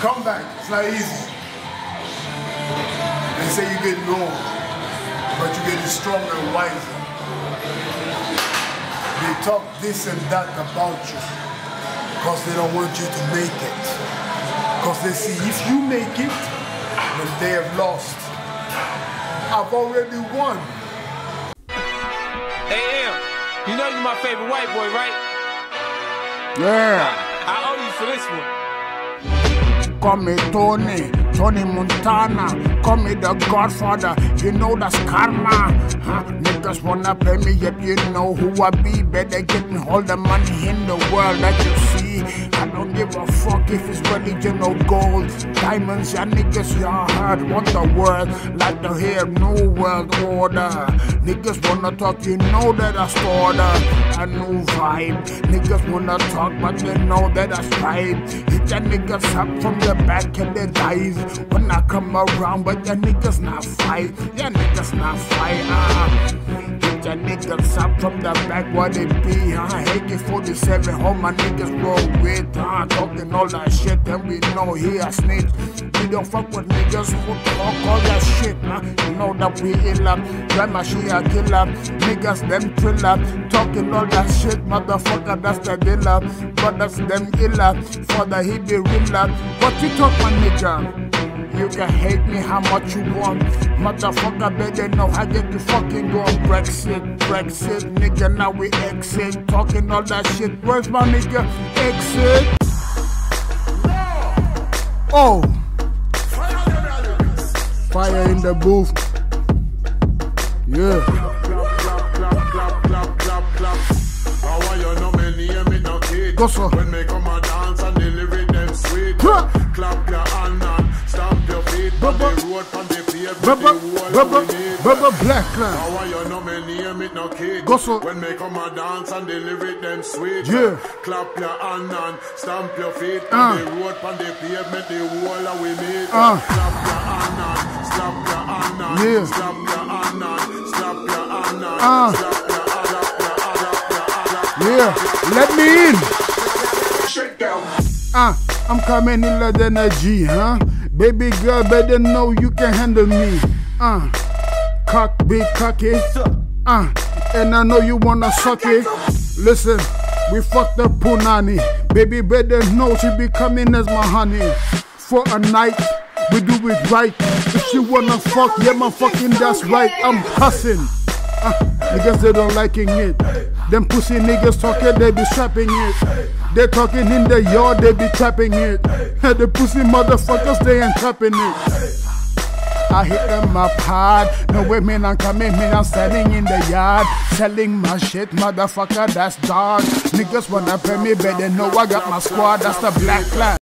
come back. It's not easy. They say you get old, but you get stronger and wiser. They talk this and that about you because they don't want you to make it. Because they see if you make it, then they have lost. I've already won. Hey, M, you know you're my favorite white boy, right? Yeah. I owe you for this one. Call me Tony Montana. Call me the Godfather. You know that's karma. Huh? Niggas wanna play me, yet you know who I be. Better get me all the money in the world that you see. I don't give a fuck if it's religion or gold. Diamonds, ya niggas, y'all heard. Want the world, like to hear new world order. Niggas wanna talk, you know that I stored a new vibe. Niggas wanna talk, but they know that I strive. Hit ya niggas up from the back and they dive. When I come around, but ya niggas not fight. Ya niggas not fight. Hit ya niggas up from the back, what it be? AK-47, all my niggas roll with. Talking all that shit, and we know he a snitch. We don't fuck with niggas who talk all that shit. You know that we ill up. Grandma, she a killer. Niggas, them thriller. Talking all that shit, motherfucker, that's the dealer. Brothers, them iller. Father, he be realer. What you talk, my nigga? You can hate me how much you want. Motherfucker, better know how get you fucking going. Brexit, nigga, now we exit. Talking all that shit. Where's my nigga? Exit. Oh. Fire in the booth. Yeah. Go so. When me come a dance and the lyric them sweet. Clap your hand and stamp your feet on the road from the pavement. Black clan. How you know me name it no kid. Go so. When me come a dance and the lyric them sweet. Yeah. Clap your hand and stamp your feet on the road from the pavement. The wall we meet. Clap your hand and slap your hand and slap your hand and slap your hand and slap your yeah, let me in. Shake down. I'm coming in like energy, huh? Baby girl, better know you can handle me. Cock, big cocky. And I know you wanna suck it. Listen, we fucked the punani. Baby better know she be coming as my honey. For a night, we do it right. If she wanna fuck, yeah, my fucking that's right. I'm cussing. Niggas, they don't liking it. Them pussy niggas talking, they be trapping it. They talking in the yard, they be trapping it. The pussy motherfuckers, they ain't trapping it. I hit them up hard. No way, man, I'm coming, man, I'm standing in the yard. Selling my shit, motherfucker, that's dog. Niggas wanna pay me, better know I got my squad, that's the black clan.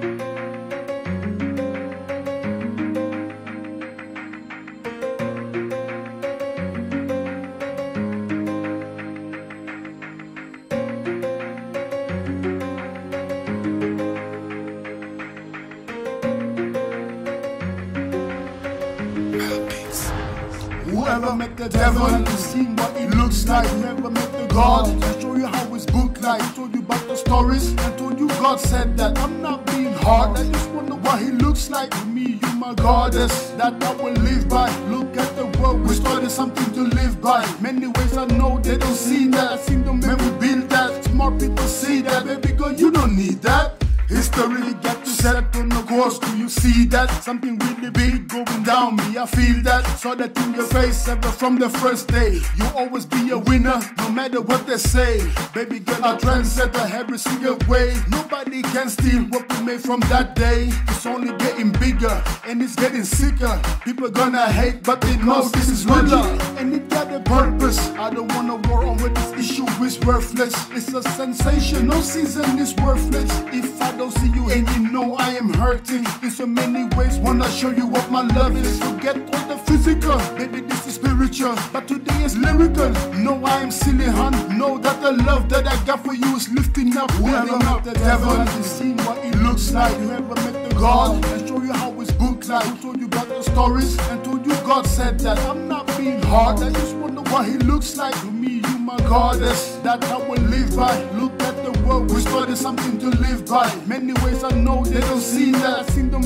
Whoever met the devil and seen what it looks like. Whoever met the God, I show you how it's booked like. I told you about the stories, I told you God said that. I'm not being hard, I just wonder what he looks like. To me, you my goddess, that I will live by. Look at the world, we started something to live by. Many ways I know they don't see that. I seen them when we build that. Smart people see that, baby girl, you don't need that. History got to set on the course. Do you see that? Something really big going down me. I feel that. Saw that in your face ever from the first day. You always be a winner, no matter what they say. Baby girl, I trendsetter every single way. Nobody can steal what we made from that day. It's only getting bigger and it's getting sicker. People gonna hate, but they know this is realer. And it got a purpose. I don't wanna war on with this issue is worthless. It's a sensation. No season is worthless. If I don't see you and you know I am hurting in so many ways, wanna show you what my love is. Forget all the physical, baby, this is spiritual, but today is lyrical. No, I am silly, hun. Know that the love that I got for you is lifting up. Whoever met the devil and seen what it looks like. Whoever met the God and show you how it's booked like. Who told you about the stories and told you God said that. I'm not being hard, I just wonder what he looks like. To me, you my goddess, that I will live by. Look at the world, we started something to live by. Many ways I know they don't see that.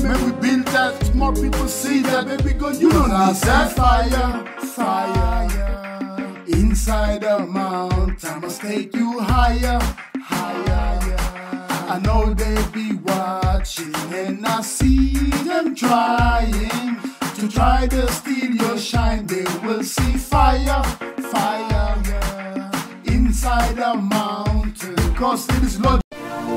When we build that, more people see that, baby girl, you don't need that fire, fire. Inside the mountain, I must take you higher, higher. I know they be watching, and I see them trying to try to steal your shine. They will see fire, fire, inside the mountain, because it is Lord.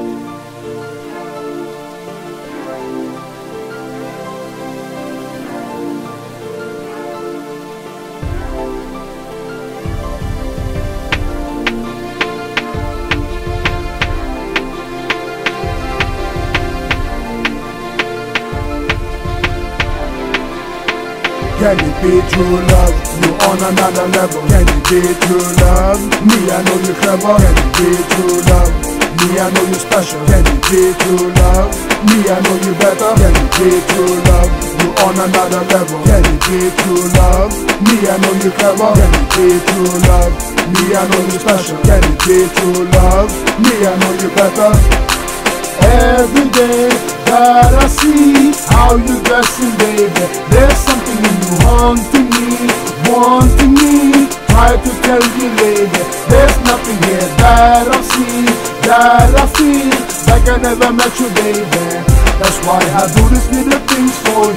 Can it be true love? You on another level. Can it be true love? Me, I know you clever. Can it be true love? Me, I know you special. Can it be true love? Me, I know you better. Can it be true love? You on another level. Can it be true love? Me, I know you clever. Can it be true love? Me, I know you special. Can it be true love? Me, I know you better. Every day that I see how you dressing, baby, there's something in you haunting me. Try to tell you, lady, there's nothing here that I see, that I feel like I never met you, baby. That's why I do these little things for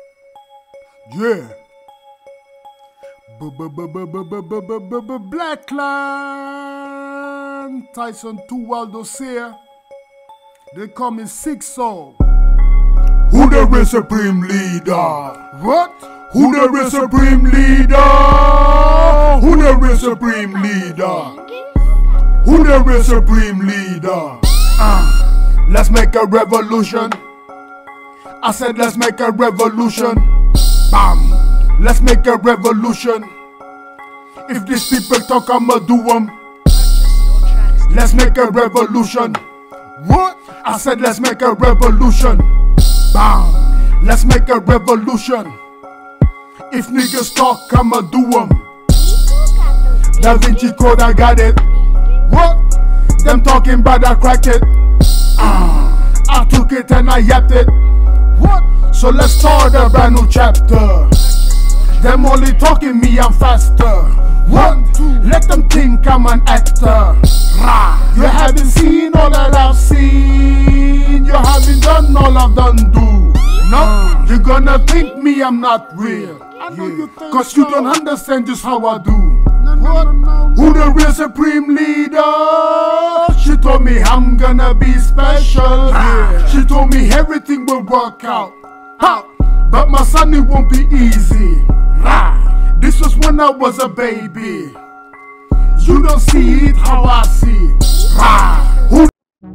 you. Yeah. Blackland Tyson 2 Waldo here. They call me Six Soul. Who the real supreme leader? What? Who the real supreme leader? Who the real supreme leader? Who the real supreme leader? Let's make a revolution. I said let's make a revolution. Bam. Let's make a revolution. If these people talk, I'ma do them. Let's make a revolution. What? I said let's make a revolution. Bam. Let's make a revolution. If niggas talk, I'ma do them. Da Vinci Code, I got it. What? Them talking about I crack it. I took it and I yapped it. What? So let's start a brand new chapter. Them only talking, me I'm faster. What? Let them think I'm an actor. You haven't seen all that I've seen. You haven't done all I've done do. No, you're gonna think me I'm not real. Cause you don't understand just how I do. Who the real supreme leader? She told me I'm gonna be special. She told me everything will work out. But my son, it won't be easy. This was when I was a baby. You don't see it how I see it. Who?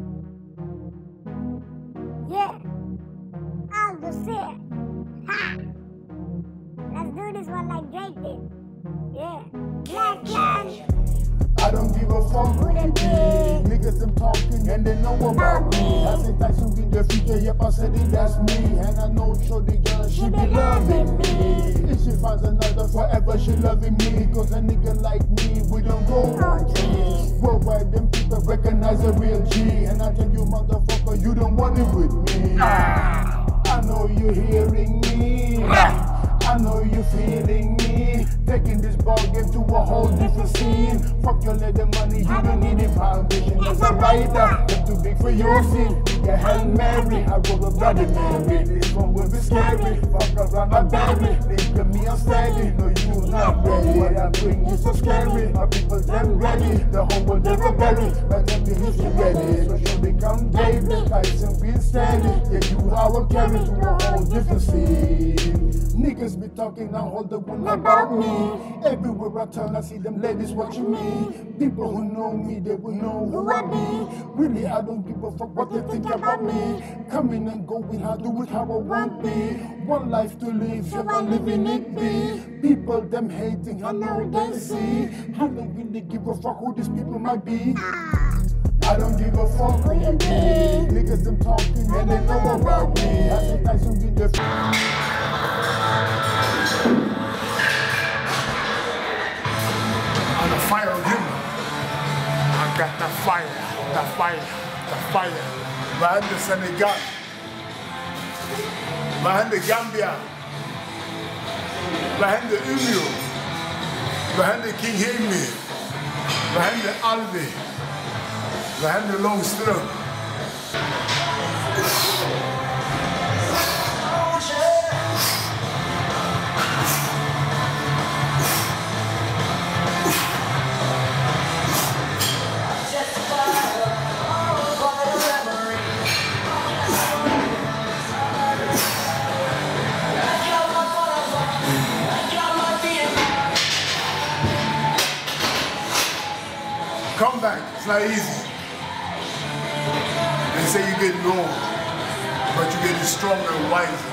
Yeah, Aldo said. Ha! Let's do this one like Drake did. Yeah, Blackland. I don't give a fuck who they be. Niggas them talking and they know about me. I said Tyson in the future, yep I said it, that's me. And I know Shorty girl, she be loving me. If she finds another forever, she loving me. Cause a nigga like me, we don't go on trees. Worldwide them people recognize a real G. And I tell you motherfucker, you don't want it with me. I know you hearing me. I know you feeling me. Taking this ball game to a whole different scene. Fuck your little money, you don't need it. Foundation as a rider, it's too big for your scene. Nigga Hail Mary, I roll a Bloody Mary. This one will be scary. Fuck around my baby, nigga me unsteady. No, you not ready. What I bring is so scary. My people them ready. The whole world never bury. But them be history ready. So should become David. Tyson being steady. Yeah, you our carry to a whole different scene. Niggas be talking, now hold the one about me. Everywhere I turn, I see them ladies watching me. People who know me, they will know who I be. Really, I don't give a fuck what they think about me. Coming and going, I do it how I want be. One life to live, so I'm living it be. People them hating, I know they see. I don't really give a fuck who these people might be. I don't give a fuck who you be. Niggas them talking and they know about me. I say Tyson in the On the fire of him. I got the fire, the fire, the fire. Right in the Senegal. behind the Gambia, behind the E.U, behind the King Henry, behind the Aldi, behind the long stroke. Come back, it's not easy. They say you get old, but you get stronger and wiser.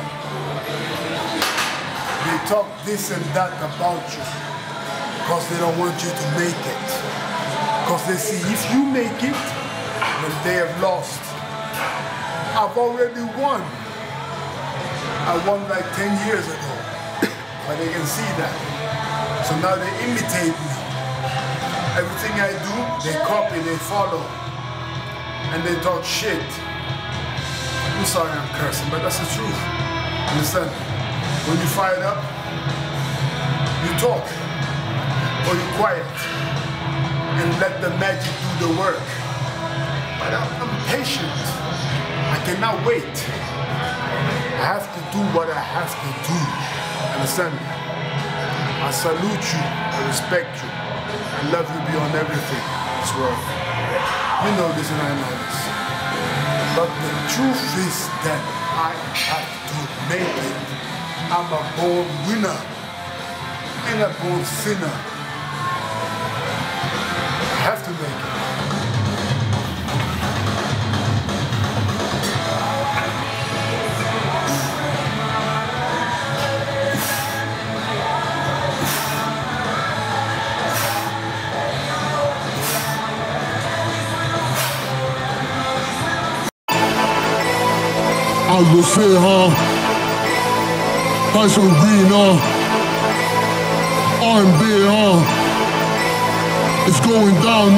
They talk this and that about you because they don't want you to make it. Because they see if you make it, then they have lost. I've already won. I won like 10 years ago, but they can see that. So now they imitate me. Everything I do, they copy, they follow, and they talk shit. I'm sorry I'm cursing, but that's the truth. Understand? When you fire it up, you talk, or you quiet, and let the magic do the work. But I'm patient. I cannot wait. I have to do what I have to do. Understand? I salute you, I respect you. I love you beyond everything in this world. You know this and I know this. But the truth is that I have to make it. I'm a born winner and a born sinner. I have to make it. Aldo say, Tyson Green, R&B, it's going down,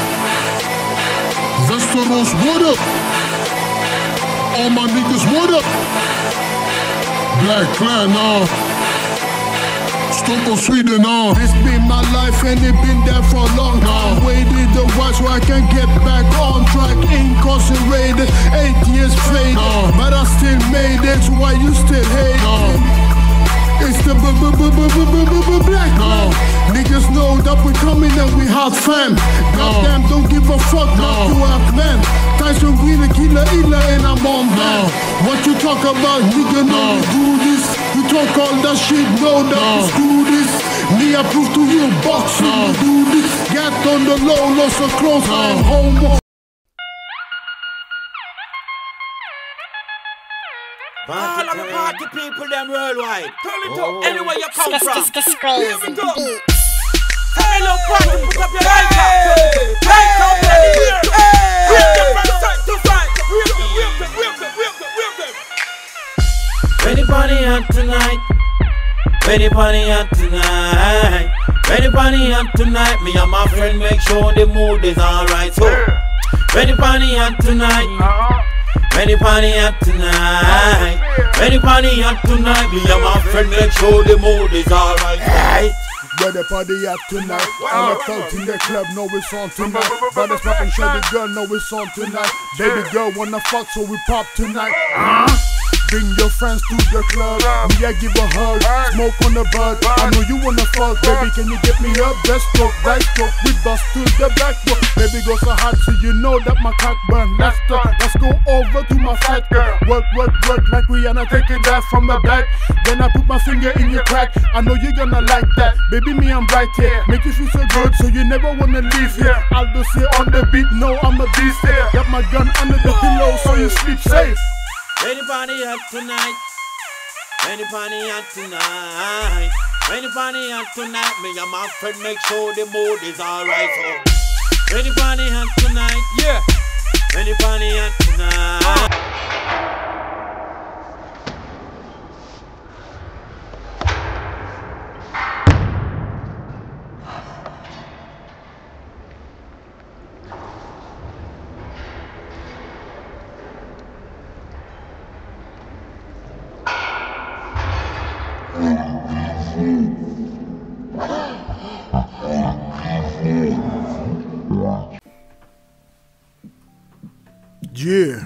Westeros, what up? All my niggas, what up? Black Clan, Stockholm, Sweden, This been my life and it been there for a long time. Waited a while so I can get back on track. Incarcerated, 8 years faded, but I still made it. So why you still hate it? It's the black man. Niggas know that we coming and we hot fam. Goddamn, don't give a fuck, not you have man. Tyson Green, killer, and I'm on that. What you talk about, nigga, know you do this. You talk all that shit, know that you do this. Me, I prove to you, boxing, you do this. Get on the low, lost so close, I'm home. All of the party people, them worldwide. Turn it up anywhere you come from. Here we go. Hello, party, put up your right up. Right up, here. Wheel them from side to side. Wheel them. Ready party on tonight. Ready party on tonight. Ready party on tonight. Me and my friend make sure the mood is alright. So, ready party on tonight. Ready party on tonight. Ready party on tonight. Me and my friend make sure the mood is alright. Where the party at tonight? I'm a thug in the club, know it's on tonight. Brothers poppin' shady girl, know it's on tonight. Baby girl wanna fuck, so we pop tonight. Bring your friends to the club. Me, I give a hug, smoke on the bud. I know you wanna fuck, baby, can you get me up? Left stroke, right stroke, we bust to the back door. Baby go so hot, so you know that my cock burn. Let's go over to my fat girl. Work like Rihanna, taking that from the back. Then I put my finger in your crack. I know you're gonna like that. Baby, me, I'm right here. Make you feel so good, so you never wanna leave here. Aldo say on the beat, no, I'm a beast here. Got my gun under the pillow, so you sleep safe. Ready party on tonight. Ready party on tonight. Ready party on tonight. Me and my friend make sure the mood is alright. So, ready party on tonight. Yeah. Ready party on tonight. Yeah.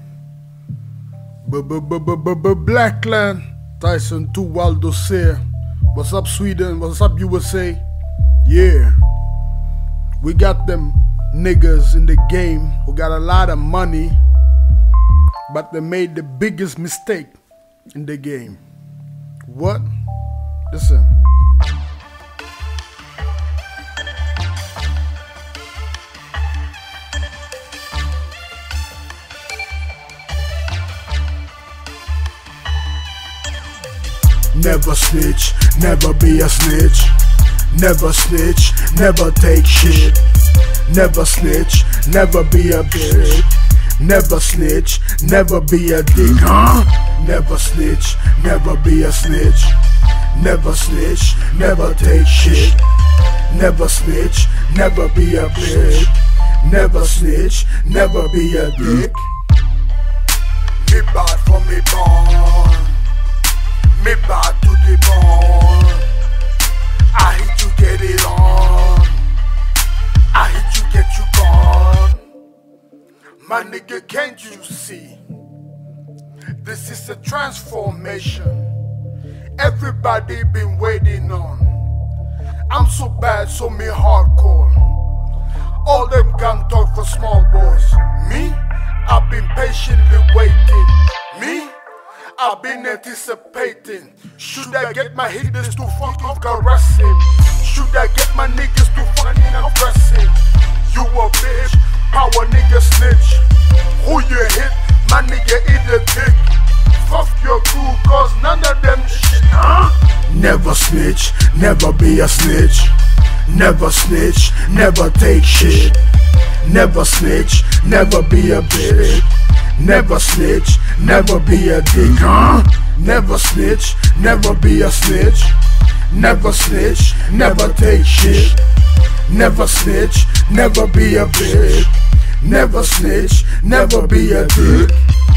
Blackland, Tyson 2 Aldo Colliander. What's up, Sweden? What's up, USA? Yeah. We got them niggas in the game who got a lot of money, but they made the biggest mistake in the game. What? Listen. Never snitch, never be a snitch. Never snitch, never take shit. Never snitch, never be a bitch. Never snitch, never be a dick, huh? Never snitch, never be a snitch. Never snitch, never take shit. Never snitch, never be a bitch. Never snitch, never be a dick. Me bad for me born. Me bad to the bone. I hate you, get it on. I hate you, get you gone. My nigga, can't you see? This is a transformation everybody been waiting on. I'm so bad, so me hardcore. All them gang talk for small boys. Me, I've been patiently waiting. Me, I've been anticipating. Should I get my hitters to fucking caress him? Should I get my niggas to fucking impress him? You a bitch, power nigga snitch. Who you hit, my nigga eat a dick. Fuck your crew, cause none of them shit, huh? Never snitch, never be a snitch. Never snitch, never take shit. Never snitch, never be a bitch. Never snitch, never be a dick, huh? Never snitch, never be a snitch. Never snitch, never take shit. Never snitch, never be a bitch. Never snitch, never be a dick.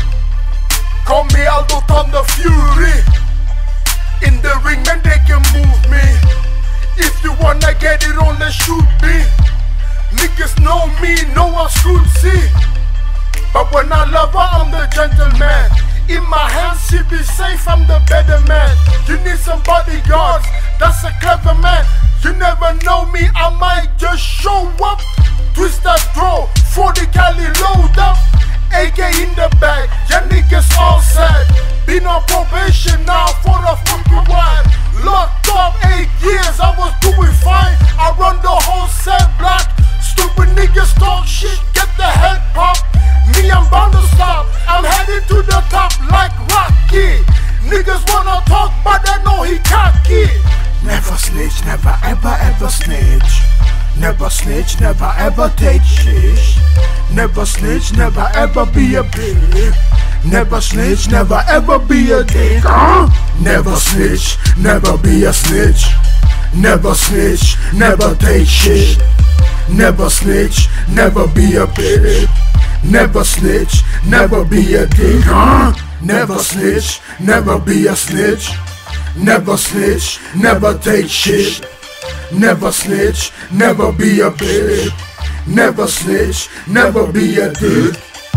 Call me Aldo Thunder Fury. In the ring, man, they can move me. If you wanna get it on, let's shoot me. Niggas know me, know I should see. But when I love her, I'm the gentleman. In my hands, she be safe, I'm the better man. You need some bodyguards, that's a clever man. You never know me, I might just show up. Twist that draw, 40 cali load up. AK in the bag, ya niggas all sad. Been on probation now for a fucking while. Locked up 8 years, I was doing fine. I run the whole cell block. Stupid niggas talk shit, get the head pop. Me, I'm bound to stop. I'm headed to the top like Rocky. Niggas wanna talk, but they know he cocky. Never snitch, never ever ever snitch. Never snitch, never ever take shit. Never snitch, never ever be a bitch. Never snitch, never ever be a dick. Never snitch, never be a snitch. Never snitch, never take shit. Never snitch, never be a bitch. Never snitch, never be a dick. Never snitch, never be a snitch. Never snitch, never take shit. Never snitch, never be a bitch. Never snitch, never be a dick.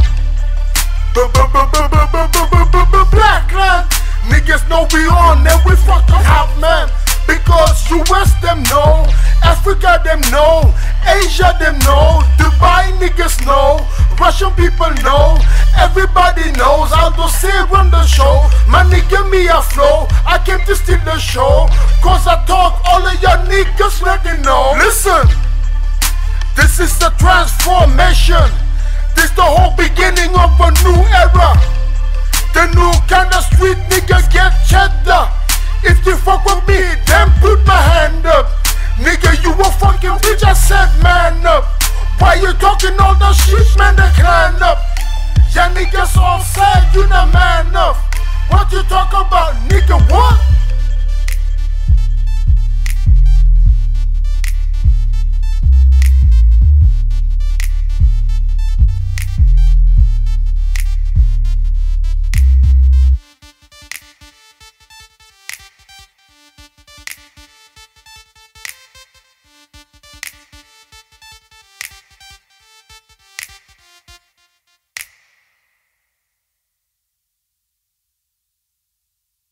Blackland, niggas know we on and we fucking have man. Because US them know, Africa them know, Asia them know, Dubai niggas know, Russian people know, everybody knows. Aldo say run the show, my nigga me a flow. I came to steal the show, cause I talk all of your niggas ready know. Listen, this is the transformation. This the whole beginning of a new era. The new kind of street nigga get cheddar. If you fuck with me, then put my hand up. Nigga, you a fucking bitch, I said man up. Why you talking all the shit, man, they climb up. Ya niggas all said you the man up. What you talk about, nigga, what?